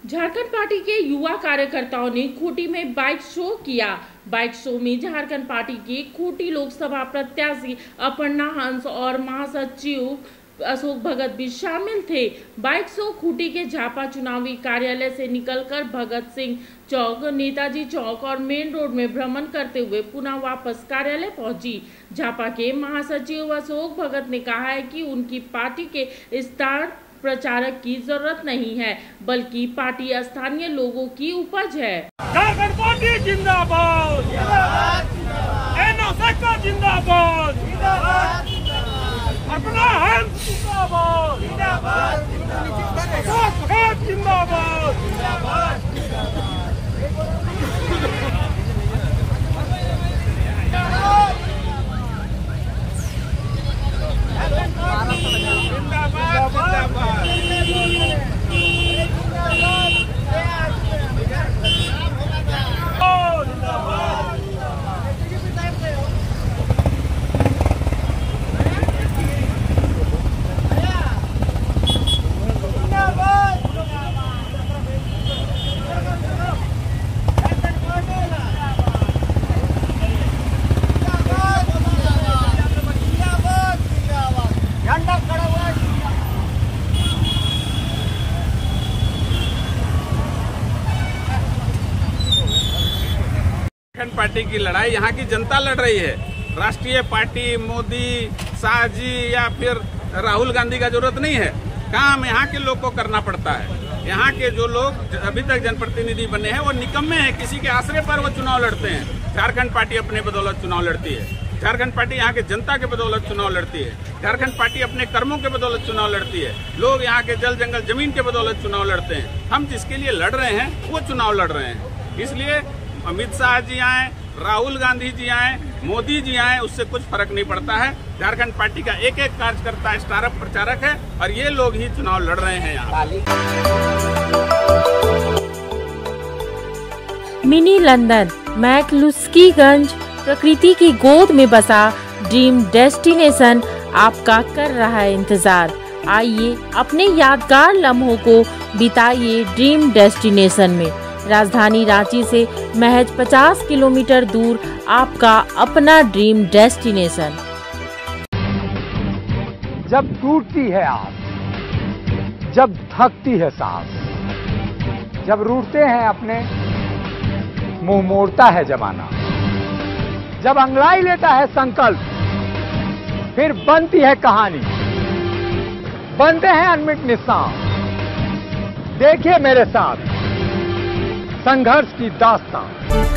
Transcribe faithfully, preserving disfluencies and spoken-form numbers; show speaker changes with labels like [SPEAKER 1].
[SPEAKER 1] Jharkhand party के युवा कार्यकर्ताओं ने खूंटी में बाइक शो किया। बाइक शो में झारखंड पार्टी के खूंटी लोकसभा प्रत्याशी अपर्णा हंस और महासचिव अशोक भगत भी शामिल थे। बाइक शो खूंटी के झापा चुनावी कार्यालय से निकलकर भगत सिंह चौक, नेताजी चौक और मेन रोड में भ्रमण करते हुए पुनः वापस कार्यालय पहुंची। झापा के महासचिव अशोक भगत ने कहा है कि उनकी पार्टी के स्टार प्रचारक की जरूरत नहीं है, बल्कि पार्टी स्थानीय लोगों की उपज है।
[SPEAKER 2] झारखंड पार्टी जिंदाबाद, जिंदाबाद, जिंदाबाद, अपना हंस जिंदाबाद, जिंदाबाद, जिंदाबाद, जिंदाबाद। झारखंड पार्टी की लड़ाई यहाँ की जनता लड़ रही है। राष्ट्रीय पार्टी मोदी, शाह जी या फिर राहुल गांधी का जरूरत नहीं है। काम यहाँ के लोग को करना पड़ता है। यहाँ के जो लोग अभी तक जनप्रतिनिधि बने हैं वो निकम्मे हैं, किसी के आश्रय पर वो चुनाव लड़ते हैं। झारखंड पार्टी अपने बदौलत चुनाव लड़ती है। झारखंड पार्टी यहाँ के जनता के बदौलत चुनाव लड़ती है। झारखंड पार्टी अपने कर्मों के बदौलत चुनाव लड़ती है। लोग यहाँ के जल जंगल जमीन के बदौलत चुनाव लड़ते हैं। हम जिसके लिए लड़ रहे हैं वो चुनाव लड़ रहे हैं। इसलिए अमित शाह जी आए, राहुल गांधी जी आए, मोदी जी आए, उससे कुछ फर्क नहीं पड़ता है। झारखंड पार्टी का एक एक कार्यकर्ता स्टार प्रचारक है और ये लोग ही चुनाव लड़ रहे हैं यहाँ।
[SPEAKER 1] मिनी लंदन मैक्लुस्कीगंज प्रकृति की गोद में बसा ड्रीम डेस्टिनेशन आपका कर रहा है इंतजार। आइए अपने यादगार लम्हों को बिताइए ड्रीम डेस्टिनेशन में। राजधानी रांची से महज पचास किलोमीटर दूर आपका अपना ड्रीम डेस्टिनेशन।
[SPEAKER 3] जब टूटती है आस, जब थकती है सांस, जब रूठते हैं अपने, मुंह मोड़ता है जमाना, जब अंगड़ाई लेता है संकल्प, फिर बनती है कहानी, बनते हैं अनमिट निशान। देखिए मेरे साथ संघर्ष की दास्तान।